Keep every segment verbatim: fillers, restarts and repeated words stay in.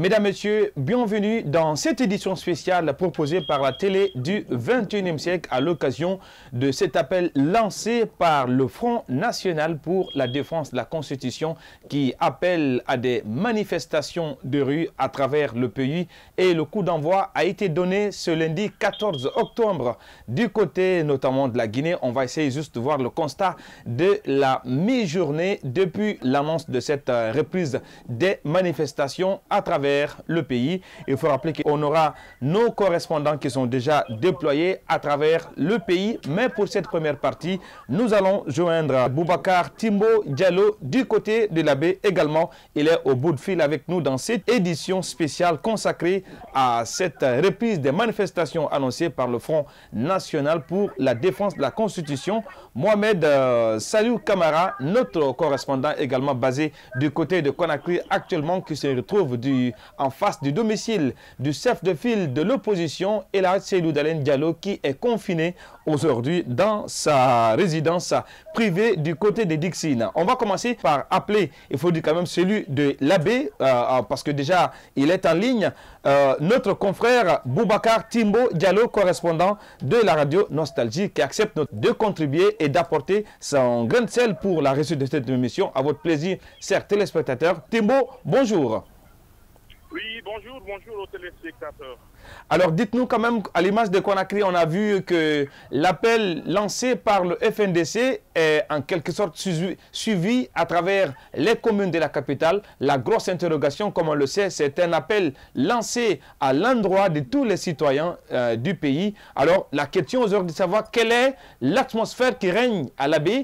Mesdames, Messieurs, bienvenue dans cette édition spéciale proposée par la télé du vingt et unième siècle à l'occasion de cet appel lancé par le Front National pour la défense de la Constitution qui appelle à des manifestations de rue à travers le pays. Et le coup d'envoi a été donné ce lundi quatorze octobre du côté notamment de la Guinée. On va essayer juste de voir le constat de la mi-journée depuis l'annonce de cette reprise des manifestations à travers le pays. Il faut rappeler qu'on aura nos correspondants qui sont déjà déployés à travers le pays. Mais pour cette première partie, nous allons joindre Boubacar Timbo Diallo du côté de l'Abbé également. Il est au bout de fil avec nous dans cette édition spéciale consacrée à cette reprise des manifestations annoncées par le Front National pour la défense de la Constitution. Mohamed euh, Salou Kamara, notre correspondant également basé du côté de Conakry actuellement, qui se retrouve du, en face du domicile du chef de file de l'opposition, Elhadji Seydou Dalein Diallo, qui est confiné aujourd'hui dans sa résidence privée du côté de Dixine. On va commencer par appeler, il faut dire quand même celui de l'Abbé, euh, parce que déjà il est en ligne, euh, notre confrère Boubacar Timbo Diallo, correspondant de la radio Nostalgie, qui accepte de contribuer et d'apporter son grain de sel pour la réussite de cette émission. À votre plaisir, chers téléspectateurs. Timbo, bonjour. Oui, bonjour, bonjour aux téléspectateurs. Alors, dites-nous quand même, à l'image de Conakry, on a vu que l'appel lancé par le F N D C est en quelque sorte suivi, suivi à travers les communes de la capitale. La grosse interrogation, comme on le sait, c'est un appel lancé à l'endroit de tous les citoyens euh, du pays. Alors, la question aujourd'hui de savoir quelle est l'atmosphère qui règne à l'Abbé.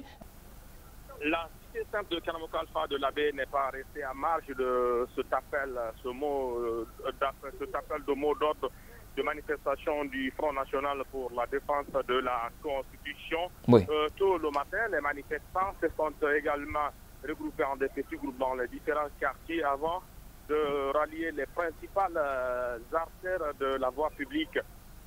La cité simple de Kanamoka Alpha de l'Abbé n'est pas restée à marge de cet appel, ce mot, euh, cet appel de mot d'ordre de manifestation du Front National pour la défense de la Constitution. Oui. Euh, tôt le matin, les manifestants se sont également regroupés en des petits groupes dans les différents quartiers avant de rallier les principales euh, artères de la voie publique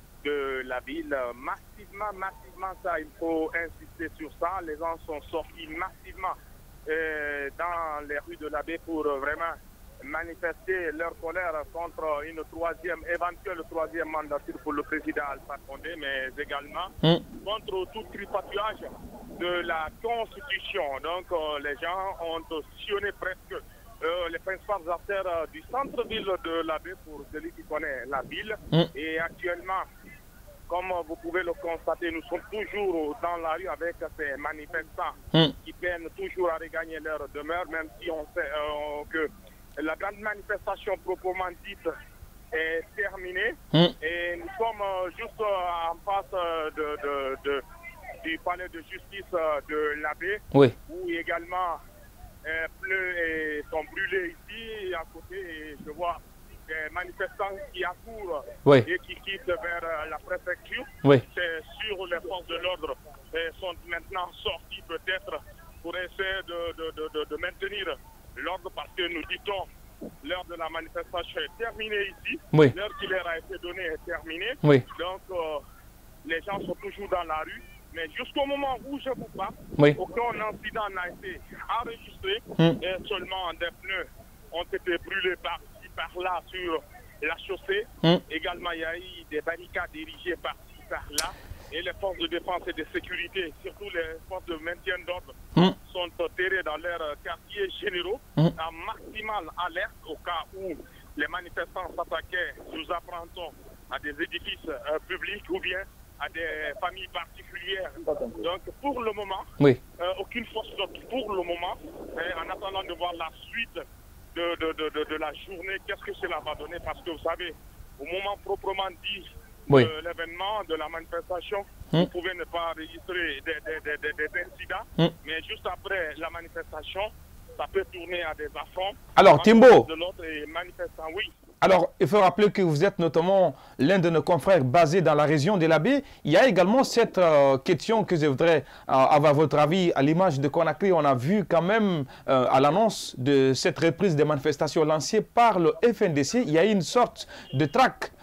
de la ville. Massivement, massivement, ça, il faut insister sur ça. Les gens sont sortis massivement euh, dans les rues de l'Abbé pour euh, vraiment manifester leur colère contre une troisième, éventuelle troisième mandature pour le président Alpha Condé, mais également mm. contre tout tripatouillage de la Constitution. Donc euh, les gens ont sillonné presque euh, les principales artères euh, du centre-ville de l'Abbé pour celui qui connaît la ville. Mm. Et actuellement, comme vous pouvez le constater, nous sommes toujours dans la rue avec ces manifestants mm. qui peinent toujours à regagner leur demeure, même si on sait euh, que la grande manifestation proprement dite est terminée. Mm. Et nous sommes euh, juste euh, en face euh, de, de, de, du palais de justice euh, de l'Abbé, oui. où également euh, pleut et sont brûlés ici à côté. Et je vois des manifestants qui accourent oui. et qui quittent vers euh, la préfecture. Oui. C'est sûr, les forces de l'ordre euh, sont maintenant sorties peut-être pour essayer de, de, de, de, de maintenir l'ordre, parce que nous dit-on, l'heure de la manifestation est terminée ici. Oui. L'heure qui leur a été donnée est terminée. Oui. Donc, euh, les gens sont toujours dans la rue. Mais jusqu'au moment où je vous parle, oui. aucun incident n'a été enregistré. Mm. Et seulement des pneus ont été brûlés par-ci, par-là sur la chaussée. Mm. Également, il y a eu des barricades dirigées par-ci, par-là. Et les forces de défense et de sécurité, surtout les forces de maintien d'ordre, mm. sont terrées dans leurs quartiers généraux, mm. en maximale alerte au cas où les manifestants s'attaquaient, nous apprenons, à des édifices euh, publics ou bien à des familles particulières. Donc pour le moment, oui. euh, aucune force d'ordre pour le moment, et en attendant de voir la suite de, de, de, de, de la journée, qu'est-ce que cela va donner, parce que vous savez, au moment proprement dit, oui. de l'événement, de la manifestation, mm. vous pouvez ne pas enregistrer des, des, des, des, des incidents, mm. mais juste après la manifestation, ça peut tourner à des affronts. Alors, Timbo, de l'autre et manifestant, oui. Alors, il faut rappeler que vous êtes notamment l'un de nos confrères basés dans la région de l'Abbé. Il y a également cette euh, question que je voudrais euh, avoir votre avis. À l'image de Conakry, on a vu quand même, euh, à l'annonce de cette reprise des manifestations lancées par le F N D C, il y a une sorte de traque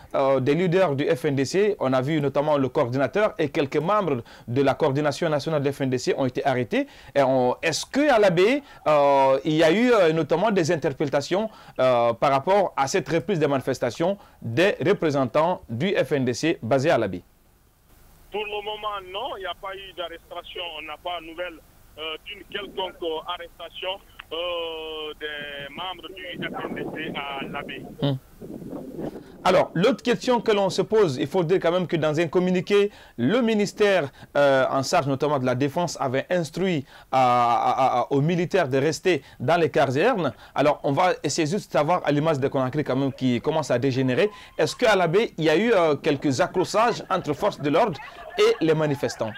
euh, des leaders du F N D C. On a vu notamment le coordinateur et quelques membres de la coordination nationale du F N D C ont été arrêtés. Est-ce qu'à l'Abbé, euh, il y a eu euh, notamment des interprétations euh, par rapport à cette reprise des manifestations des représentants du F N D C basés à l'Abbé? Pour le moment, non, il n'y a pas eu d'arrestation. On n'a pas nouvelle euh, d'une quelconque arrestation euh, des membres du F N D C à l'Abbé. Hum. Alors, l'autre question que l'on se pose, il faut dire quand même que dans un communiqué, le ministère euh, en charge notamment de la Défense avait instruit à, à, à, aux militaires de rester dans les casernes. Alors, on va essayer juste de savoir, à l'image de Conakry quand même qui commence à dégénérer, est-ce qu'à l'Abbé, il y a eu euh, quelques accrochages entre forces de l'ordre et les manifestants?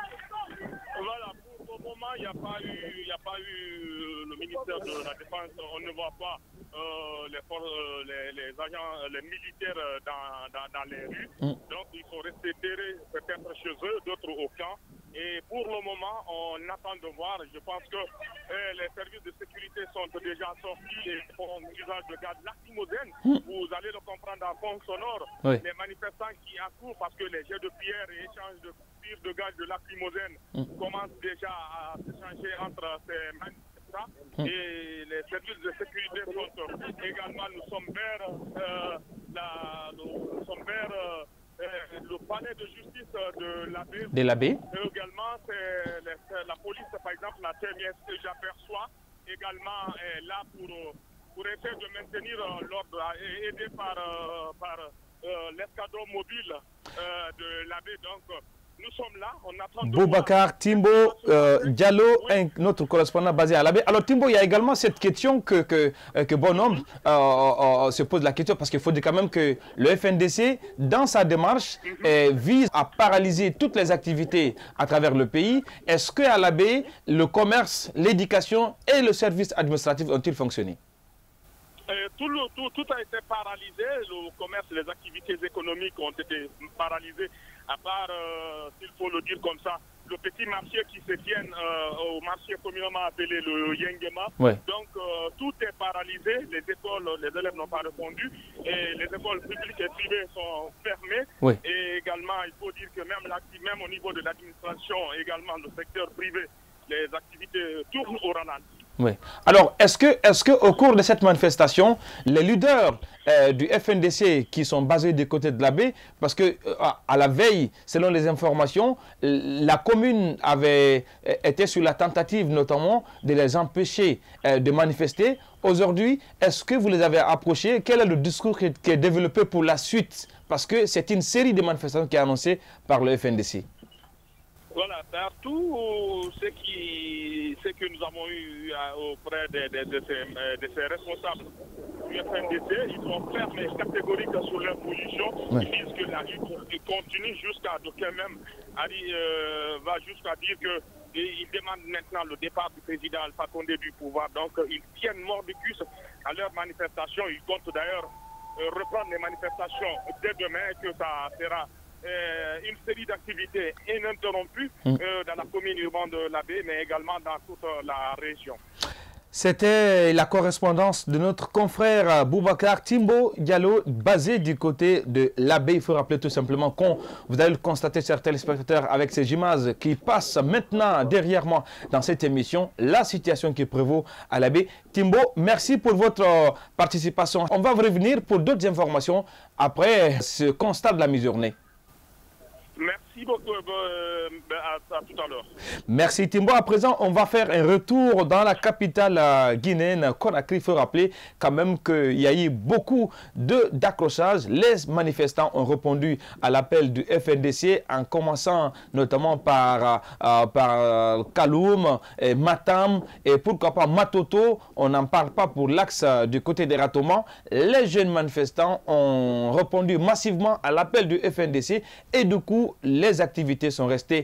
Voilà, pour le moment, il n'y a pas eu, il n'y a pas eu le ministère de la Défense, on ne voit pas Euh, les, euh, les, les agents, les militaires dans, dans, dans les rues. Mm. Donc, ils sont restés terrés peut-être chez eux, d'autres au camp. Et pour le moment, on attend de voir. Je pense que euh, les services de sécurité sont déjà sortis et font usage de gaz lacrymogène. Mm. Vous allez le comprendre en fond sonore. Oui. Les manifestants qui accourent parce que les jets de pierre et échanges de tirs de gaz de lacrymogène mm. commencent déjà à s'échanger entre ces manifestants. Et les services de sécurité sont également, nous sommes vers, euh, la, nous sommes vers euh, le palais de justice de l'Abbé. De l'Abbé. Et également, c'est la police, par exemple, la T M S que j'aperçois, également est là pour, pour essayer de maintenir l'ordre, aidé par, par euh, l'escadron mobile euh, de l'Abbé. Donc, nous sommes là, on attend de Boubacar Timbo euh, Diallo, oui. un, notre correspondant basé à l'Abbé. Alors Timbo, il y a également cette question que, que, que Bonhomme euh, euh, se pose la question, parce qu'il faut dire quand même que le F N D C, dans sa démarche, mm-hmm. euh, vise à paralyser toutes les activités à travers le pays. Est-ce qu'à l'Abbé, le commerce, l'éducation et le service administratif ont-ils fonctionné? Euh, tout, le, tout, tout a été paralysé, le commerce, les activités économiques ont été paralysées, à part, euh, s'il faut le dire comme ça, le petit marché qui se tient euh, au marché communément appelé le Yengema. Ouais. Donc euh, tout est paralysé, les écoles, les élèves n'ont pas répondu, et les écoles publiques et privées sont fermées. Ouais. Et également, il faut dire que même, même au niveau de l'administration, également le secteur privé, les activités tournent au ralenti. Oui. Alors, est-ce que, est-ce que au cours de cette manifestation, les leaders euh, du F N D C qui sont basés du côté de l'Abbé, parce que euh, à la veille, selon les informations, la commune avait euh, été sur la tentative notamment de les empêcher euh, de manifester. Aujourd'hui, est-ce que vous les avez approchés? Quel est le discours qui, qui est développé pour la suite? Parce que c'est une série de manifestations qui est annoncée par le F N D C. Voilà, partout ce, qui, ce que nous avons eu auprès de, de, de, ces, de ces responsables du F N D C, ils sont fermes et catégoriques sur leur position. Ouais. Ils disent que la lutte continue jusqu'à d'aucuns même euh, va jusqu'à dire qu'ils demandent maintenant le départ du président Alpha Condé du pouvoir. Donc ils tiennent mordicus à leur manifestation. Ils comptent d'ailleurs euh, reprendre les manifestations dès demain, que ça sera Euh, une série d'activités ininterrompues mmh. euh, dans la commune urbaine de l'Abbé, mais également dans toute euh, la région. C'était la correspondance de notre confrère Boubacar Timbo Diallo, basé du côté de l'Abbé. Il faut rappeler tout simplement qu'on, vous allez le constater, chers téléspectateurs, avec ces images qui passent maintenant derrière moi dans cette émission, la situation qui prévaut à l'Abbé. Timbo, merci pour votre participation. On va revenir pour d'autres informations après ce constat de la mi-journée. Merci beaucoup, euh, à, à tout à l'heure. Merci Timbo. À présent, on va faire un retour dans la capitale euh, guinéenne, Conakry. Il faut rappeler quand même qu'il y a eu beaucoup d'accrochages. Les manifestants ont répondu à l'appel du F N D C, en commençant notamment par, euh, par euh, Kaloum, et Matam et pourquoi pas Matoto. On n'en parle pas pour l'axe euh, du côté des Ratomans. Les jeunes manifestants ont répondu massivement à l'appel du F N D C et du coup, les activités sont restées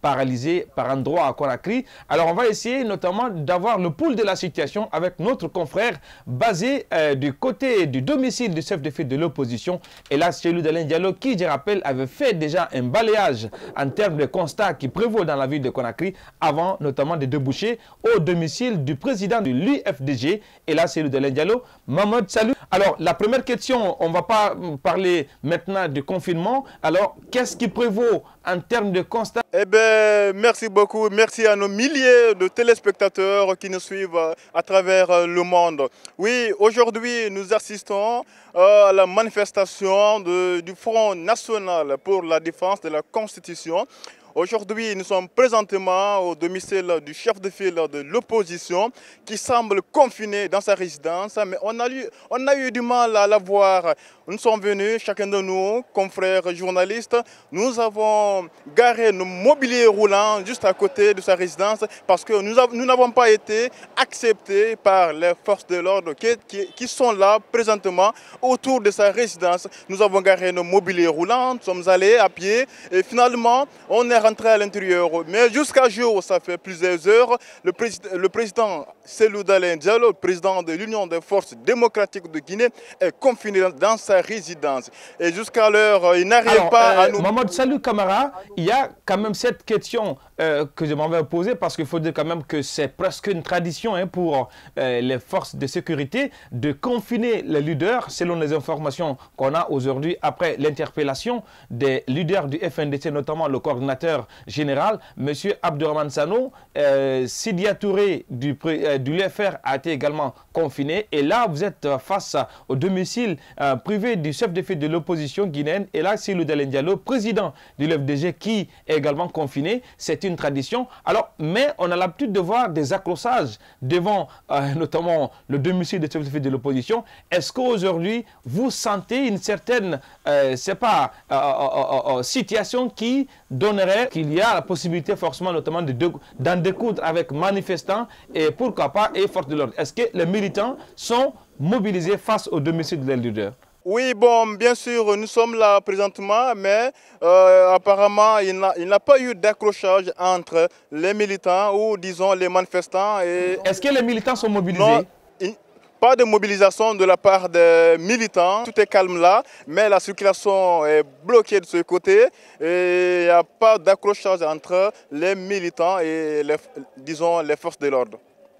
paralysé par endroits à Conakry. Alors on va essayer notamment d'avoir le pouls de la situation avec notre confrère basé euh, du côté du domicile du chef de file de l'opposition. Et là, Cellou Dalein Diallo, qui, je rappelle, avait fait déjà un balayage en termes de constats qui prévaut dans la ville de Conakry avant notamment de déboucher au domicile du président de l'U F D G. Et là, Cellou Dalein Diallo. Mahmoud, salut. Alors, la première question, on ne va pas parler maintenant du confinement. Alors, qu'est-ce qui prévaut en termes de constat? Eh bien, merci beaucoup. Merci à nos milliers de téléspectateurs qui nous suivent à travers le monde. Oui, aujourd'hui, nous assistons à la manifestation de, du Front national pour la défense de la Constitution. Aujourd'hui, nous sommes présentement au domicile du chef de file de l'opposition qui semble confiné dans sa résidence, mais on a eu, on a eu du mal à la voir. Nous sommes venus, chacun de nous, confrères journalistes, nous avons garé nos mobiliers roulants juste à côté de sa résidence parce que nous n'avons pas été acceptés par les forces de l'ordre qui, qui, qui sont là présentement autour de sa résidence. Nous avons garé nos mobiliers roulants, nous sommes allés à pied et finalement on est rentré à l'intérieur. Mais jusqu'à jour, ça fait plusieurs heures, le président, le président Cellou Dalein Diallo, le président de l'Union des forces démocratiques de Guinée, est confiné dans sa résidence. Et jusqu'à l'heure, il n'arrive pas euh, à nous... Mahmoud Salou Camara, il y a quand même cette question euh, que je m'avais posée parce qu'il faut dire quand même que c'est presque une tradition hein, pour euh, les forces de sécurité de confiner les leaders selon les informations qu'on a aujourd'hui après l'interpellation des leaders du F N D C, notamment le coordinateur général, M. Abdourahmane Sano. euh, Sidia Touré du, euh, du L F R a été également confiné. Et là, vous êtes face au domicile euh, privé du chef de file de l'opposition guinéenne. Et là, Cellou Dalein Diallo, président du L F D G, qui est également confiné. C'est une tradition. Alors, mais on a l'habitude de voir des accrochages devant euh, notamment le domicile du chef de file de l'opposition. Est-ce qu'aujourd'hui, vous sentez une certaine, euh, c'est pas, euh, euh, euh, situation qui donnerait qu'il y a la possibilité forcément notamment d'en de, d'en découdre avec manifestants et pourquoi pas et forces de l'ordre? Est-ce que les militants sont mobilisés face au domicile de leurs leaders? Oui, bon, bien sûr, nous sommes là présentement, mais euh, apparemment, il n'a pas eu d'accrochage entre les militants ou, disons, les manifestants. Et... Est-ce que les militants sont mobilisés? Non, il... Pas de mobilisation de la part des militants, tout est calme là, mais la circulation est bloquée de ce côté et il n'y a pas d'accrochage entre les militants et les, disons, les forces de l'ordre.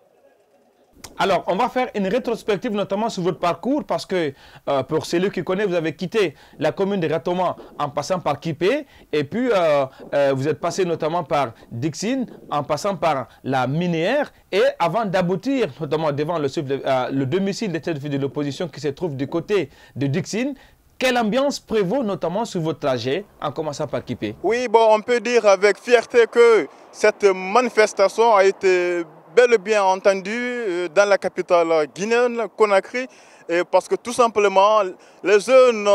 Alors, on va faire une rétrospective notamment sur votre parcours parce que euh, pour celui qui connaît, vous avez quitté la commune de Ratoma en passant par Kipé et puis euh, euh, vous êtes passé notamment par Dixine en passant par la minière et avant d'aboutir notamment devant le, euh, le domicile des têtes de l'opposition qui se trouve du côté de Dixine. Quelle ambiance prévaut notamment sur votre trajet en commençant par Kipé? Oui, bon, on peut dire avec fierté que cette manifestation a été bel et bien entendu dans la capitale guinéenne, Conakry, et parce que tout simplement, les jeunes,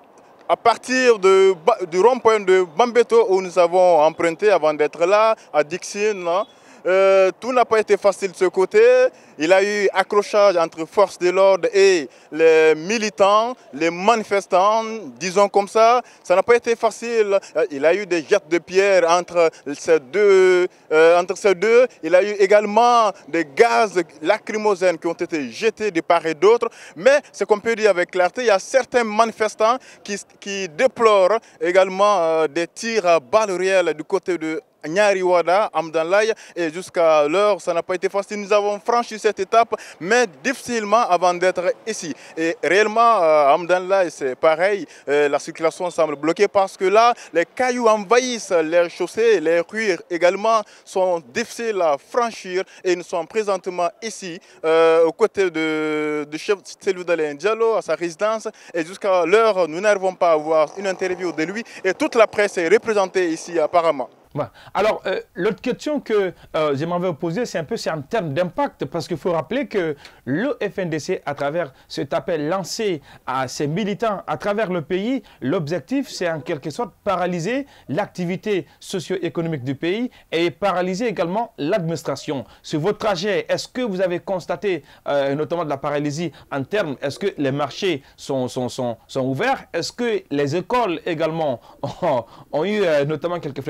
à partir de, du rond-point de Bambeto où nous avons emprunté avant d'être là, à Dixine, Euh, tout n'a pas été facile de ce côté. Il y a eu accrochage entre forces de l'ordre et les militants, les manifestants, disons comme ça. Ça n'a pas été facile. Il y a eu des jets de pierre entre ces deux. Euh, entre ces deux. Il y a eu également des gaz lacrymogènes qui ont été jetés de part et d'autre. Mais ce qu'on peut dire avec clarté, il y a certains manifestants qui, qui déplorent également euh, des tirs à balles réelles du côté de Nyariwada, Amdanlaye, et jusqu'à l'heure, ça n'a pas été facile. Nous avons franchi cette étape, mais difficilement avant d'être ici. Et réellement, euh, Amdanlaye, c'est pareil, euh, la circulation semble bloquée parce que là, les cailloux envahissent les chaussées, les rues également sont difficiles à franchir. Et nous sommes présentement ici, euh, aux côtés de, de chef Cellou Dalein Diallo, à sa résidence. Et jusqu'à l'heure, nous n'arrivons pas à avoir une interview de lui. Et toute la presse est représentée ici apparemment. Ouais. Alors, euh, l'autre question que euh, je m'avais posée, c'est un peu en termes d'impact, parce qu'il faut rappeler que le F N D C, à travers cet appel lancé à ses militants à travers le pays, l'objectif, c'est en quelque sorte paralyser l'activité socio-économique du pays et paralyser également l'administration. Sur votre trajet, est-ce que vous avez constaté euh, notamment de la paralysie en termes, est-ce que les marchés sont, sont, sont, sont ouverts? Est-ce que les écoles également ont, ont eu euh, notamment quelques fréquentations?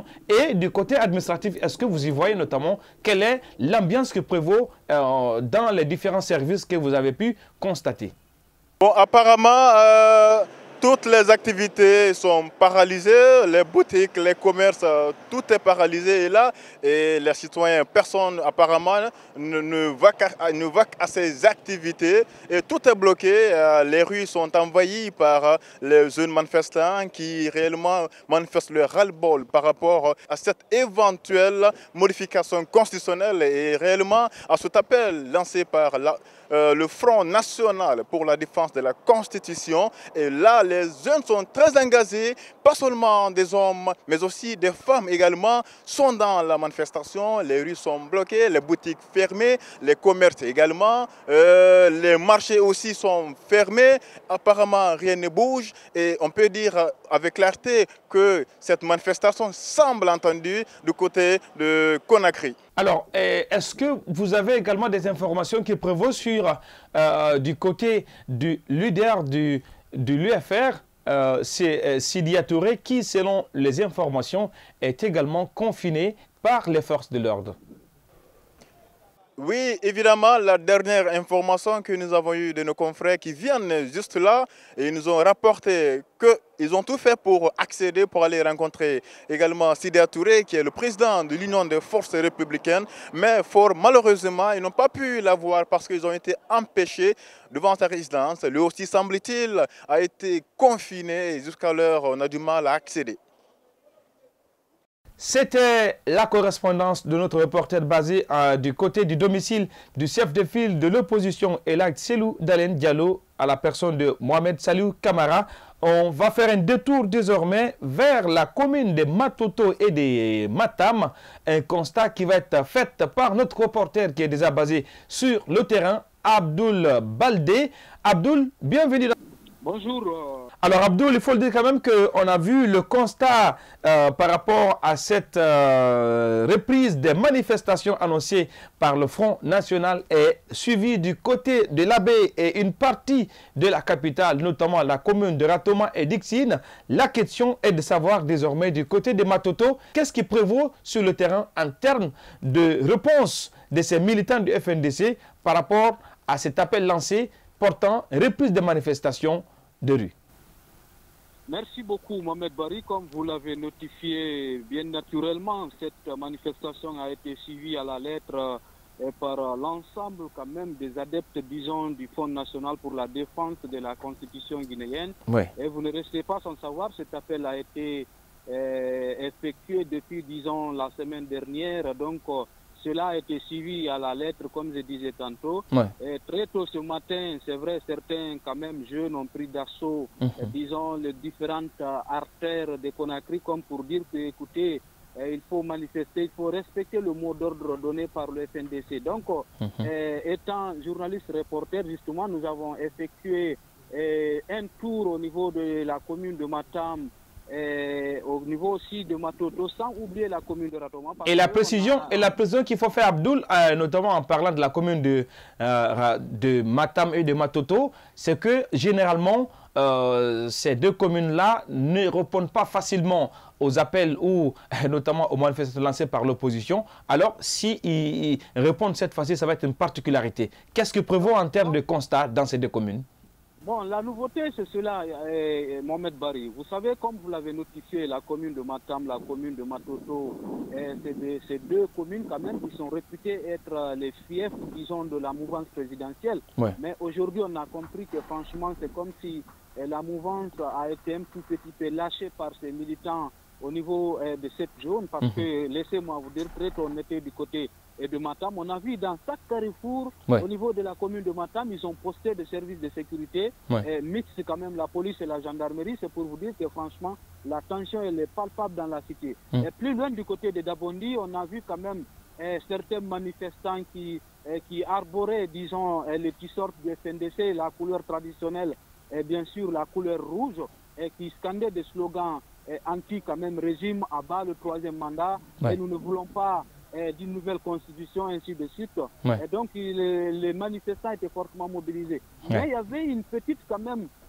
manifestation? Et du côté administratif, est-ce que vous y voyez notamment quelle est l'ambiance qui prévaut euh, dans les différents services que vous avez pu constater? Bon, apparemment, euh, toutes les activités sont paralysées, les boutiques, les commerces, euh, tout est paralysé. Et là, et les citoyens, personne apparemment ne, ne, va qu'à, ne va qu'à ces activités. Et tout est bloqué. Euh, les rues sont envahies par euh, les jeunes manifestants qui réellement manifestent leur ras-le-bol par rapport à cette éventuelle modification constitutionnelle et réellement à cet appel lancé par la, euh, le Front national pour la défense de la Constitution. Et là, les jeunes sont très engagés, pas seulement des hommes, mais aussi des femmes également, sont dans la manifestation. Les rues sont bloquées, les boutiques fermées, les commerces également, euh, les marchés aussi sont fermés. Apparemment, rien ne bouge et on peut dire avec clarté que cette manifestation semble entendue du côté de Conakry. Alors, est-ce que vous avez également des informations qui prévaut sur euh, du côté du leader du, du l'U F R, euh, c'est euh, Sidya Touré, qui, selon les informations, est également confiné par les forces de l'ordre? Oui, évidemment, la dernière information que nous avons eue de nos confrères qui viennent juste là, et ils nous ont rapporté qu'ils ont tout fait pour accéder, pour aller rencontrer également Sidya Touré, qui est le président de l'Union des forces républicaines. Mais fort malheureusement, ils n'ont pas pu la voir parce qu'ils ont été empêchés devant sa résidence. Lui aussi, semble-t-il, a été confiné et jusqu'à l'heure, on a du mal à accéder. C'était la correspondance de notre reporter basé euh, du côté du domicile du chef de file de l'opposition, Elhadji Cellou Dalein Diallo, à la personne de Mohamed Saliou Camara. On va faire un détour désormais vers la commune de Matoto et de Matam. Un constat qui va être fait par notre reporter qui est déjà basé sur le terrain, Abdoul Baldé. Abdoul, bienvenue dans... Bonjour. Euh... Alors Abdoul, il faut le dire quand même qu'on a vu le constat euh, par rapport à cette euh, reprise des manifestations annoncées par le Front National et suivi du côté de l'Abbé et une partie de la capitale, notamment la commune de Ratoma et Dixine. La question est de savoir désormais du côté de Matoto, qu'est-ce qui prévaut sur le terrain en termes de réponse de ces militants du F N D C par rapport à cet appel lancé portant reprise des manifestations de rue. Merci beaucoup Mohamed Bari. Comme vous l'avez notifié, bien naturellement, cette manifestation a été suivie à la lettre euh, par l'ensemble quand même des adeptes, disons, du Front national pour la défense de la Constitution guinéenne. Ouais. Et vous ne restez pas sans savoir, cet appel a été euh, effectué depuis, disons, la semaine dernière. Donc, euh, cela a été suivi à la lettre, comme je disais tantôt. Ouais. Et très tôt ce matin, c'est vrai, certains quand même jeunes ont pris d'assaut, Mmh. euh, disons, les différentes euh, artères de Conakry, comme pour dire que, écoutez, euh, il faut manifester, il faut respecter le mot d'ordre donné par le F N D C. Donc, mmh. euh, étant journaliste reporter, justement, nous avons effectué euh, un tour au niveau de la commune de Matam, et au niveau aussi de Matoto, sans oublier la commune de Ratoma. Et la précision, a... et la précision qu'il faut faire, Abdoul, euh, notamment en parlant de la commune de, euh, de Matam et de Matoto, c'est que généralement, euh, ces deux communes-là ne répondent pas facilement aux appels ou euh, notamment aux manifestations lancées par l'opposition. Alors, s'ils si répondent cette fois-ci, ça va être une particularité. Qu'est-ce que prévaut en termes de constat dans ces deux communes? Bon, la nouveauté, c'est cela, eh, Mohamed Bari. Vous savez, comme vous l'avez notifié, la commune de Matam, la commune de Matoto, eh, c'est deux communes quand même qui sont réputées être les fiefs, disons, de la mouvance présidentielle. Ouais. Mais aujourd'hui, on a compris que franchement, c'est comme si eh, la mouvance a été un tout petit peu lâchée par ses militants au niveau eh, de cette zone, parce mmh. que, laissez-moi vous dire, très tôt, on était du côté et de Matam, on a vu dans chaque carrefour, ouais. au niveau de la commune de Matam, ils ont posté des services de sécurité, ouais. et mixte quand même la police et la gendarmerie. C'est pour vous dire que franchement, la tension elle est palpable dans la cité. Mm. Et plus loin du côté de Dabondi, on a vu quand même eh, certains manifestants qui, eh, qui arboraient, disons, eh, les t-shirts du F N D C, la couleur traditionnelle, et bien sûr la couleur rouge, et qui scandaient des slogans eh, anti quand même régime à bas le troisième mandat, ouais. et nous ne voulons pas d'une nouvelle constitution, ainsi de suite. Ouais. Et donc, les, les manifestants étaient fortement mobilisés. Ouais. Mais il y avait une petite, quand même,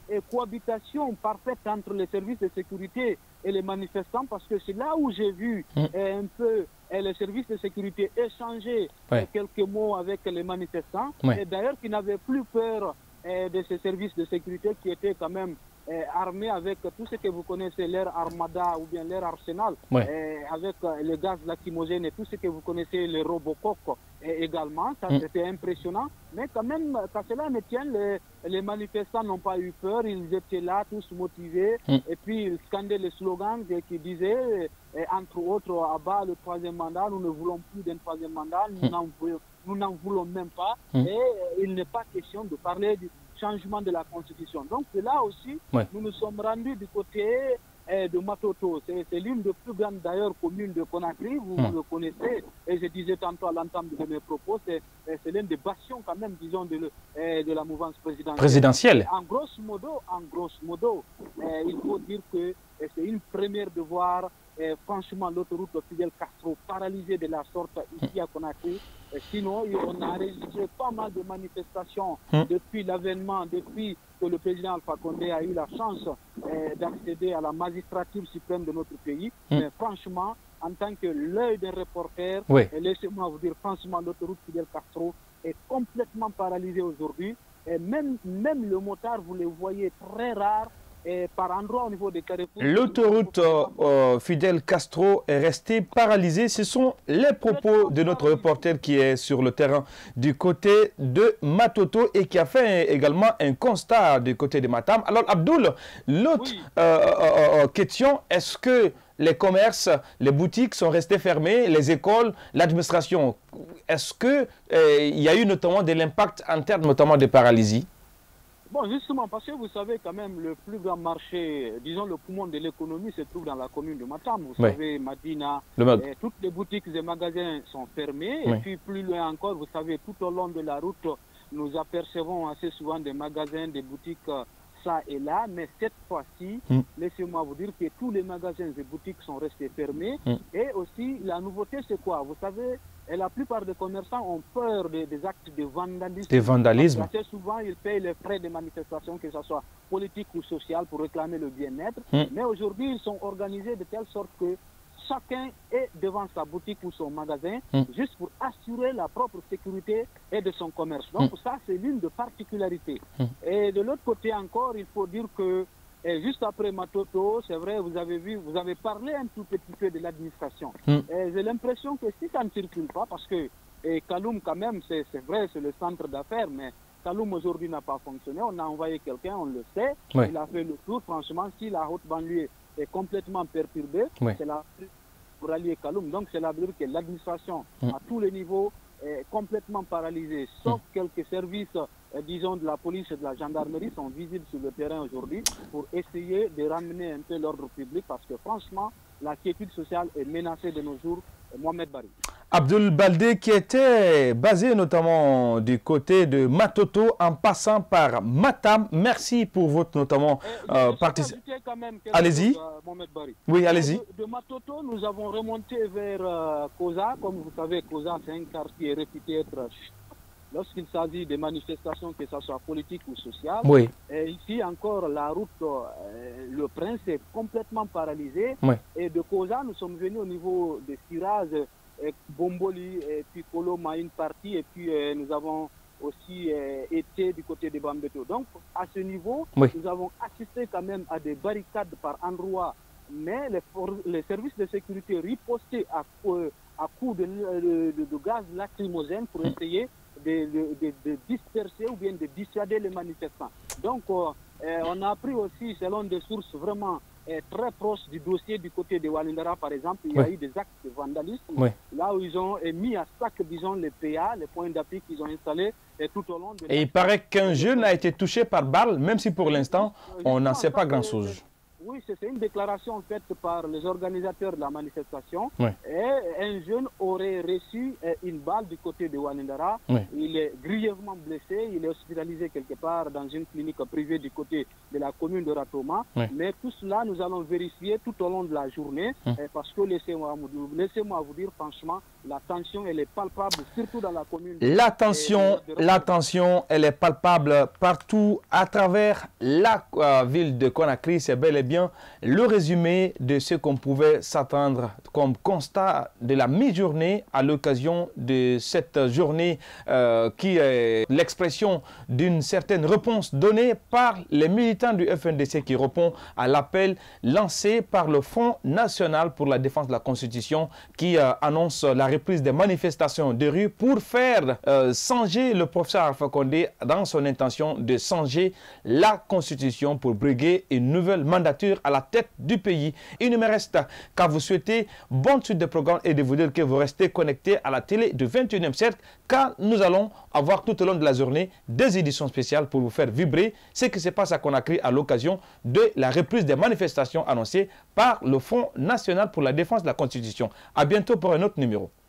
et cohabitation parfaite entre les services de sécurité et les manifestants, parce que c'est là où j'ai vu mmh. euh, un peu euh, les services de sécurité échanger ouais. euh, quelques mots avec les manifestants, ouais. et d'ailleurs qui n'avaient plus peur euh, de ces services de sécurité qui étaient quand même euh, armés avec tout ce que vous connaissez, leur armada ou bien leur arsenal, ouais. euh, avec euh, les gaz lacrymogènes et tout ce que vous connaissez, les robocoques et également, ça mmh. c'était impressionnant, mais quand même, quand cela ne tient, les, les manifestants n'ont pas eu peur, ils étaient là, tous motivés, mmh. et puis ils scandaient les slogans qui disaient, et entre autres, à bas le troisième mandat, nous ne voulons plus d'un troisième mandat, nous n'en mmh. voulons, voulons même pas, mmh. et il n'est pas question de parler du changement de la Constitution. Donc là aussi, ouais. nous nous sommes rendus du côté eh, de Matoto. C'est l'une des plus grandes d'ailleurs communes de Conakry, vous, mmh. vous le connaissez, et je disais tantôt à l'entame de mes propos, c'est l'un des bastions quand même, disons, de, eh, de la mouvance présidentielle. présidentielle. En grosso modo, en grosso modo eh, il faut dire que eh, c'est une première de voir eh, franchement l'autoroute Fidel Castro paralysée de la sorte ici à Conakry. Et sinon, on a enregistré pas mal de manifestations mmh. depuis l'avènement, depuis que le président Alpha Condé a eu la chance eh, d'accéder à la magistrature suprême de notre pays. Mmh. Mais franchement, en tant que l'œil d'un reporter, oui. laissez-moi vous dire, franchement, l'autoroute Fidel Castro est complètement paralysée aujourd'hui. Et même, même le motard, vous le voyez très rare. Et par endroit au niveau des carrefours. L'autoroute euh, Fidel Castro est restée paralysée. Ce sont les propos de notre reporter qui est sur le terrain du côté de Matoto et qui a fait également un constat du côté de Matam. Alors Abdoul, l'autre oui. euh, euh, euh, question, est-ce que les commerces, les boutiques sont restés fermés, les écoles, l'administration, est-ce qu'il euh, y a eu notamment de l'impact en termes notamment de paralysie? Bon, justement, parce que vous savez quand même, le plus grand marché, disons le poumon de l'économie se trouve dans la commune de Matam. Vous oui. savez, Madina, et toutes les boutiques et magasins sont fermés. Oui. Et puis plus loin encore, vous savez, tout au long de la route, nous apercevons assez souvent des magasins, des boutiques ça et là. Mais cette fois-ci, mm. laissez-moi vous dire que tous les magasins et boutiques sont restés fermés. Mm. Et aussi, la nouveauté, c'est quoi? Vous savez, et la plupart des commerçants ont peur des, des actes de vandalisme. Des vandalismes. Assez souvent, ils payent les frais de manifestation, que ce soit politique ou social, pour réclamer le bien-être. Mm. Mais aujourd'hui, ils sont organisés de telle sorte que chacun est devant sa boutique ou son magasin, mm. juste pour assurer la propre sécurité et de son commerce. Donc mm. ça, c'est l'une des particularités. Mm. Et de l'autre côté encore, il faut dire que et juste après Matoto, c'est vrai, vous avez vu, vous avez parlé un tout petit peu de l'administration. Mm. J'ai l'impression que si ça ne circule pas, parce que et Kaloum quand même, c'est vrai, c'est le centre d'affaires, mais Kaloum aujourd'hui n'a pas fonctionné. On a envoyé quelqu'un, on le sait, oui. il a fait le tour. Franchement, si la haute banlieue est complètement perturbée, oui. c'est la pour allier Kaloum. Donc c'est la dire que l'administration mm. à tous les niveaux est complètement paralysée, sauf mm. quelques services, euh, disons, de la police et de la gendarmerie sont visibles sur le terrain aujourd'hui pour essayer de ramener un peu l'ordre public, parce que franchement, la quiétude sociale est menacée de nos jours. Mohamed Bari. Abdoul Baldé, qui était basé notamment du côté de Matoto en passant par Matam. Merci pour votre notamment euh, participation. Allez-y. Euh, oui, allez-y. De, de Matoto, nous avons remonté vers euh, Koza. Comme vous savez, Koza, c'est un quartier réputé être lorsqu'il s'agit des manifestations, que ce soit politiques ou sociales. Oui. Et ici encore, la route, euh, le Prince est complètement paralysée. Oui. Et de Koza, nous sommes venus au niveau de Siraz, et Bomboli, et puis Koloma une partie, et puis euh, nous avons aussi euh, été du côté de Bambeto. Donc, à ce niveau, oui. nous avons assisté quand même à des barricades par endroits, mais les, les services de sécurité ripostaient à, euh, à coups de, de, de, de gaz lacrymogène pour essayer De, de, de disperser ou bien de dissuader les manifestants. Donc, euh, on a appris aussi, selon des sources vraiment euh, très proches du dossier du côté de Walindara, par exemple, il y a oui. eu des actes de vandalisme, oui. là où ils ont mis à sac, disons, les P A, les points d'appui qu'ils ont installés et tout au long de... Et il paraît qu'un jeune a été touché par balle, même si pour l'instant, on n'en sait pas grand-chose. Oui, c'est une déclaration faite par les organisateurs de la manifestation. Oui. Et un jeune aurait reçu une balle du côté de Oualindara. Oui. Il est grièvement blessé. Il est hospitalisé quelque part dans une clinique privée du côté de la commune de Ratoma. Oui. Mais tout cela, nous allons vérifier tout au long de la journée. Hum. Parce que laissez-moi laissez-moi vous dire franchement, la tension, elle est palpable, surtout dans la commune. La tension, la tension, elle est palpable partout à travers la euh, ville de Conakry. C'est bel et bien le résumé de ce qu'on pouvait s'attendre comme constat de la mi-journée à l'occasion de cette journée euh, qui est l'expression d'une certaine réponse donnée par les militants du F N D C qui répond à l'appel lancé par le Front national pour la défense de la Constitution qui euh, annonce la reprise des manifestations de rue pour faire euh, changer le professeur Alpha Condé dans son intention de changer la Constitution pour briguer une nouvelle mandature à la tête du pays. Il ne me reste qu'à vous souhaiter bonne suite de programme et de vous dire que vous restez connectés à la télé du vingt et unième siècle car nous allons avoir tout au long de la journée des éditions spéciales pour vous faire vibrer ce qui se passe à Conakry à l'occasion de la reprise des manifestations annoncées par le Front national pour la défense de la Constitution. À bientôt pour un autre numéro.